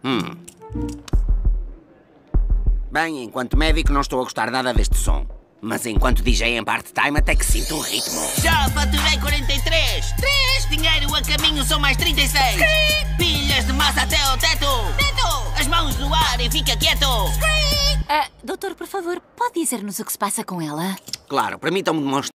Bem, enquanto médico não estou a gostar nada deste som. Mas enquanto DJ em part-time até que sinto o ritmo. Já faturei 43. 3. Dinheiro a caminho são mais 36. Pilhas de massa até ao teto. As mãos no ar e fica quieto. Doutor, por favor, pode dizer-nos o que se passa com ela? Claro, permitam-me demonstrar.